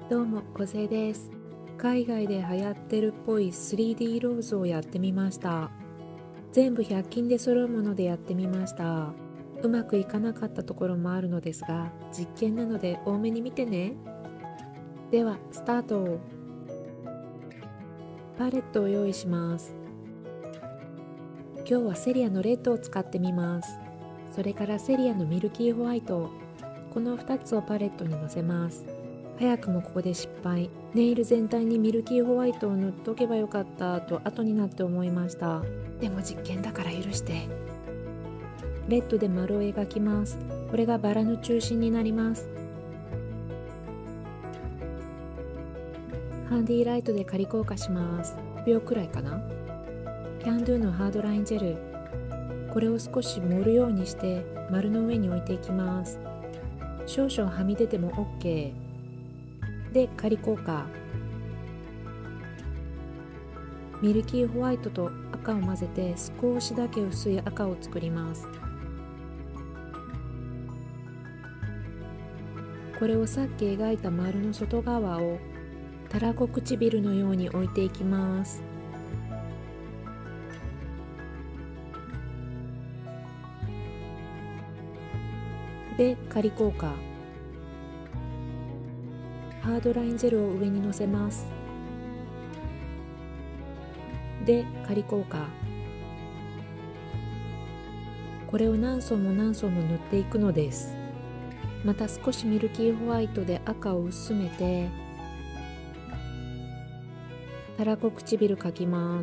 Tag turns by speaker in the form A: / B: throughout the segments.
A: どうも、小瀬です。海外で流行ってるっぽい 3D ローズをやってみました。全部100均で揃うものでやってみました。うまくいかなかったところもあるのですが、実験なので多めに見てね。では、スタート。パレットを用意します。今日はセリアのレッドを使ってみます。それからセリアのミルキーホワイト。この2つをパレットにのせます。早くもここで失敗。ネイル全体にミルキーホワイトを塗っとけばよかったと後になって思いました。でも実験だから許して。レッドで丸を描きます。これがバラの中心になります。ハンディライトで仮硬化します。5秒くらいかな。キャンドゥのハードラインジェル。これを少し盛るようにして丸の上に置いていきます。少々はみ出ても OK。で、仮硬化。ミルキーホワイトと赤を混ぜて少しだけ薄い赤を作ります。これをさっき描いた丸の外側をたらこ唇のように置いていきます。で、仮硬化。ハードラインジェルを上にのせます。で、仮硬化。これを何層も何層も塗っていくのです。また少しミルキーホワイトで赤を薄めてたらこ唇描きます。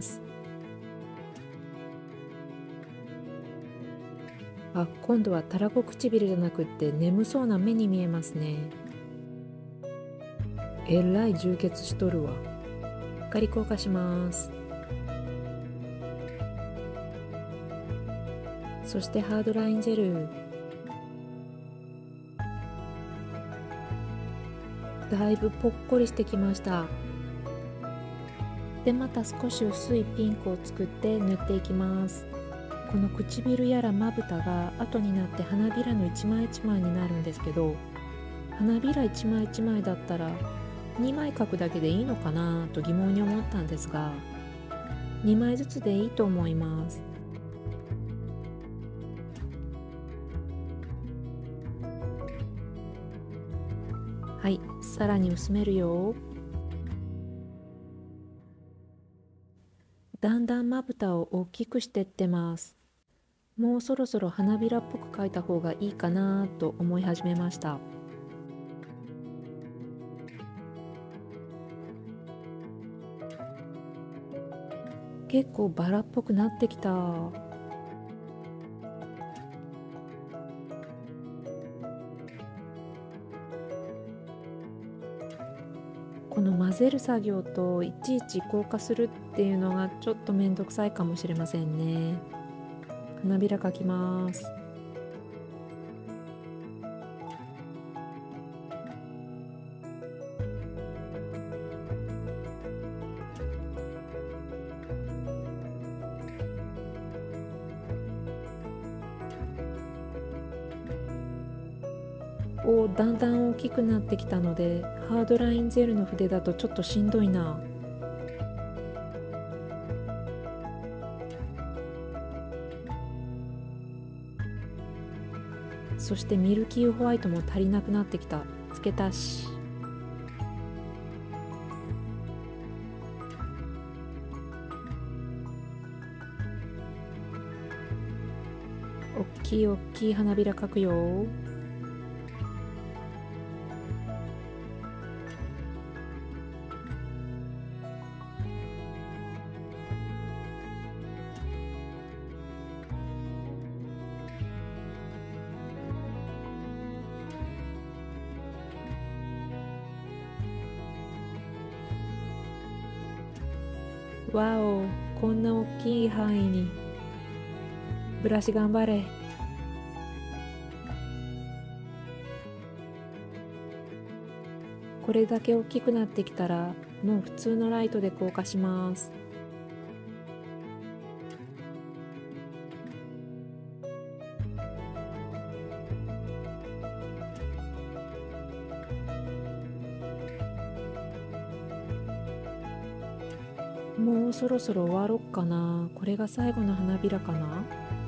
A: あ、今度はたらこ唇じゃなくって眠そうな目に見えますね。えらい充血しとるわ。仮硬化します。そしてハードラインジェル。だいぶぽっこりしてきました。で、また少し薄いピンクを作って塗っていきます。この唇やらまぶたが後になって花びらの一枚一枚になるんですけど、花びら一枚一枚だったら2枚描くだけでいいのかなと疑問に思ったんですが、2枚ずつでいいと思います。はい、さらに薄めるよ。だんだんまぶたを大きくしてってます。もうそろそろ花びらっぽく描いた方がいいかなと思い始めました。結構バラっぽくなってきた。この混ぜる作業といちいち硬化するっていうのがちょっとめんどくさいかもしれませんね。花びら描きます。だんだん大きくなってきたので、ハードラインジェルの筆だとちょっとしんどいな。そしてミルキーホワイトも足りなくなってきた。付け足し。おっきいおっきい花びら描くよ。わお、こんな大きい範囲に。ブラシ頑張れ。これだけ大きくなってきたら、もう普通のライトで硬化します。 もうそろそろ終わろっかな。これが最後の花びらかな。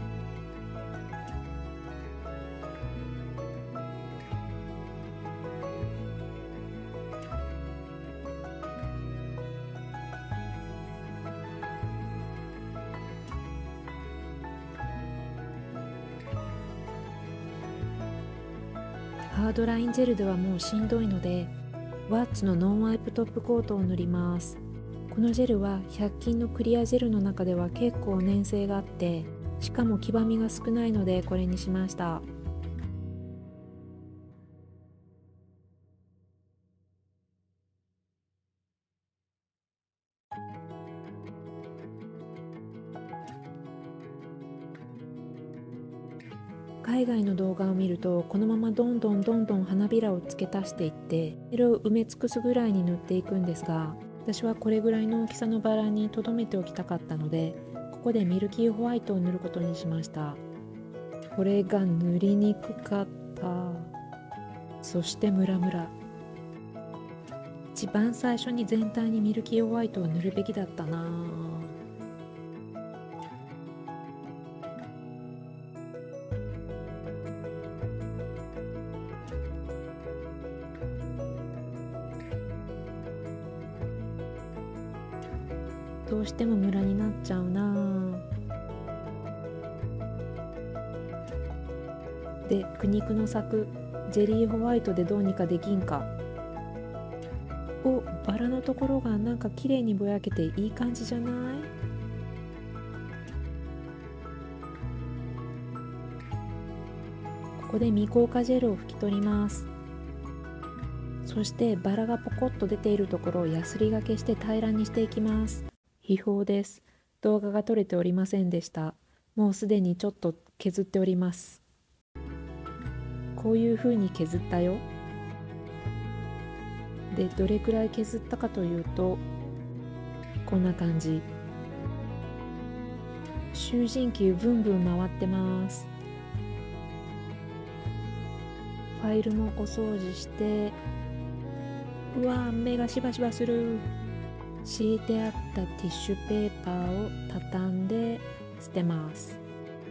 A: ハードラインジェルではもうしんどいので、ワッツのノンワイプトップコートを塗ります。このジェルは100均のクリアジェルの中では結構粘性があって、しかも黄ばみが少ないのでこれにしました。海外の動画を見るとこのままどんどん花びらを付け足していってそれを埋め尽くすぐらいに塗っていくんですが、私はこれぐらいの大きさのバラに留めておきたかったので、ここでミルキーホワイトを塗ることにしました。これが塗りにくかった。そしてムラムラ。一番最初に全体にミルキーホワイトを塗るべきだったな。どうしてもムラになっちゃうな。で、苦肉の策、ジェリーホワイトでどうにかできんか。お、バラのところがなんか綺麗にぼやけていい感じじゃない？ここで未硬化ジェルを拭き取ります。そしてバラがポコッと出ているところをヤスリがけして平らにしていきます。秘宝です。動画が撮れておりませんでした。もうすでにちょっと削っております。こういう風に削ったよ。で、どれくらい削ったかというと、こんな感じ。集塵機ブンブン回ってます。ファイルもお掃除して、うわー、目がしばしばする。敷いてあったティッシュペーパーを畳んで捨てます。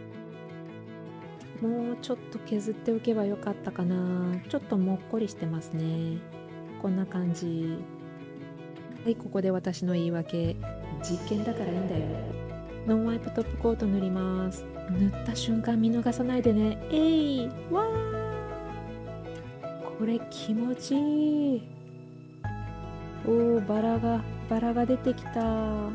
A: もうちょっと削っておけばよかったかな。ちょっともっこりしてますね。こんな感じ。はい、ここで私の言い訳。実験だからいいんだよ。ノンワイプトップコート塗ります。塗った瞬間見逃さないでね。わー、これ気持ちいい。おー、バラが出てきた。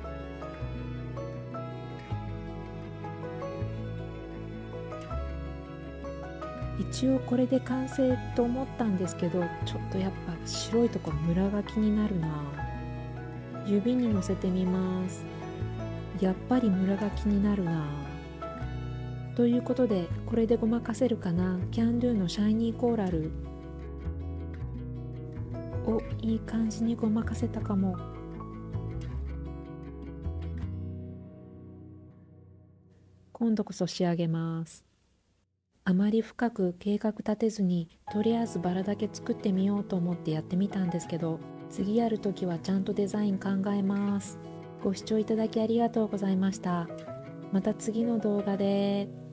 A: 一応これで完成と思ったんですけど、ちょっとやっぱ白いところムラが気になるな。指にのせてみます。やっぱりムラが気になるな。ということで、これでごまかせるかな。キャンドゥのシャイニーコーラル。お、いい感じにごまかせたかも。今度こそ仕上げます。あまり深く計画立てずに、とりあえずバラだけ作ってみようと思ってやってみたんですけど、次やるときはちゃんとデザイン考えます。ご視聴いただきありがとうございました。また次の動画で。